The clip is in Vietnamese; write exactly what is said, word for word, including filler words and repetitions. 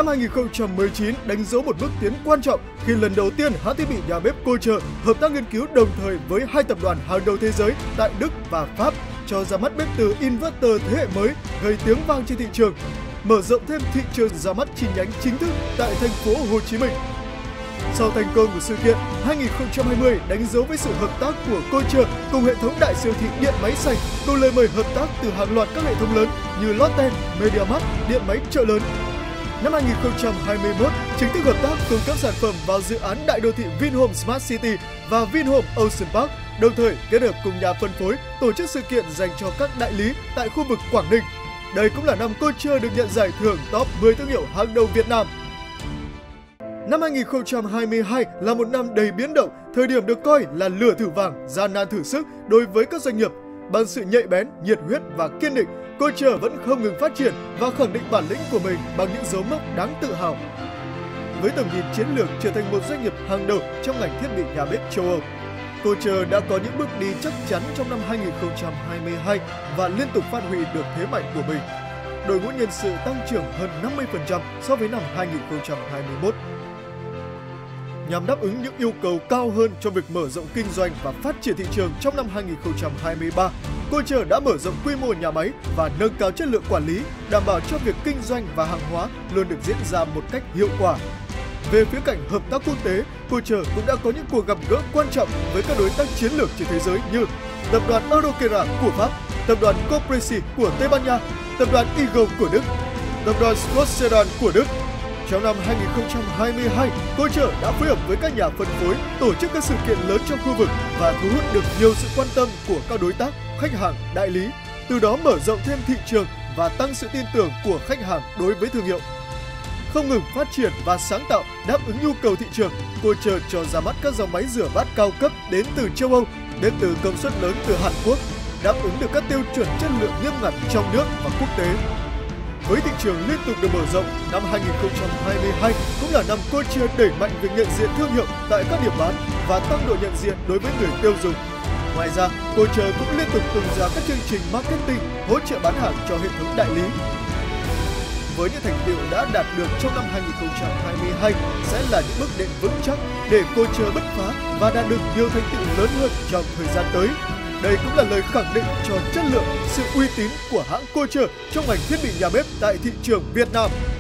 Năm hai nghìn không trăm mười chín đánh dấu một bước tiến quan trọng khi lần đầu tiên hãng thiết bị nhà bếp Kohler hợp tác nghiên cứu đồng thời với hai tập đoàn hàng đầu thế giới tại Đức và Pháp cho ra mắt bếp từ inverter thế hệ mới gây tiếng vang trên thị trường, mở rộng thêm thị trường ra mắt chi nhánh chính thức tại thành phố Hồ Chí Minh. Sau thành công của sự kiện, hai nghìn không trăm hai mươi đánh dấu với sự hợp tác của Kohler cùng hệ thống đại siêu thị điện máy xanh, cùng lời mời hợp tác từ hàng loạt các hệ thống lớn như Lotte, MediaMarkt, điện máy chợ lớn. Năm hai nghìn không trăm hai mươi mốt, chính thức hợp tác cung cấp sản phẩm vào dự án đại đô thị Vinhome Smart City và Vinhome Ocean Park, đồng thời kết hợp cùng nhà phân phối tổ chức sự kiện dành cho các đại lý tại khu vực Quảng Ninh. Đây cũng là năm Kohler được nhận giải thưởng top mười thương hiệu hàng đầu Việt Nam. Năm hai nghìn không trăm hai mươi hai là một năm đầy biến động, thời điểm được coi là lửa thử vàng, gian nan thử sức đối với các doanh nghiệp. Bằng sự nhạy bén, nhiệt huyết và kiên định, Kohler vẫn không ngừng phát triển và khẳng định bản lĩnh của mình bằng những dấu mốc đáng tự hào. Với tầm nhìn chiến lược trở thành một doanh nghiệp hàng đầu trong ngành thiết bị nhà bếp châu Âu, Kohler đã có những bước đi chắc chắn trong năm hai nghìn không trăm hai mươi hai và liên tục phát huy được thế mạnh của mình. Đội ngũ nhân sự tăng trưởng hơn năm mươi phần trăm so với năm hai nghìn không trăm hai mươi mốt. Nhằm đáp ứng những yêu cầu cao hơn cho việc mở rộng kinh doanh và phát triển thị trường trong năm hai nghìn không trăm hai mươi ba, Kohler đã mở rộng quy mô nhà máy và nâng cao chất lượng quản lý, đảm bảo cho việc kinh doanh và hàng hóa luôn được diễn ra một cách hiệu quả. Về phía cạnh hợp tác quốc tế, Kohler cũng đã có những cuộc gặp gỡ quan trọng với các đối tác chiến lược trên thế giới như tập đoàn Eurocera của Pháp, tập đoàn Copresi của Tây Ban Nha, tập đoàn Eagle của Đức, tập đoàn Scotsedan của Đức. Trong năm hai nghìn không trăm hai mươi hai, Kohler đã phối hợp với các nhà phân phối tổ chức các sự kiện lớn trong khu vực và thu hút được nhiều sự quan tâm của các đối tác, khách hàng, đại lý, từ đó mở rộng thêm thị trường và tăng sự tin tưởng của khách hàng đối với thương hiệu. Không ngừng phát triển và sáng tạo đáp ứng nhu cầu thị trường, Kohler cho ra mắt các dòng máy rửa bát cao cấp đến từ châu Âu, đến từ công suất lớn từ Hàn Quốc, đáp ứng được các tiêu chuẩn chất lượng nghiêm ngặt trong nước và quốc tế. Với thị trường liên tục được mở rộng, năm hai nghìn không trăm hai mươi hai cũng là năm Kohler đẩy mạnh việc nhận diện thương hiệu tại các điểm bán và tăng độ nhận diện đối với người tiêu dùng. Ngoài ra, Kohler cũng liên tục tung ra các chương trình marketing hỗ trợ bán hàng cho hệ thống đại lý. Với những thành tựu đã đạt được trong năm hai nghìn không trăm hai mươi hai sẽ là những bước đệm vững chắc để Kohler bứt phá và đạt được nhiều thành tựu lớn hơn trong thời gian tới. Đây cũng là lời khẳng định cho chất lượng, sự uy tín của hãng Kohler trong ngành thiết bị nhà bếp tại thị trường Việt Nam.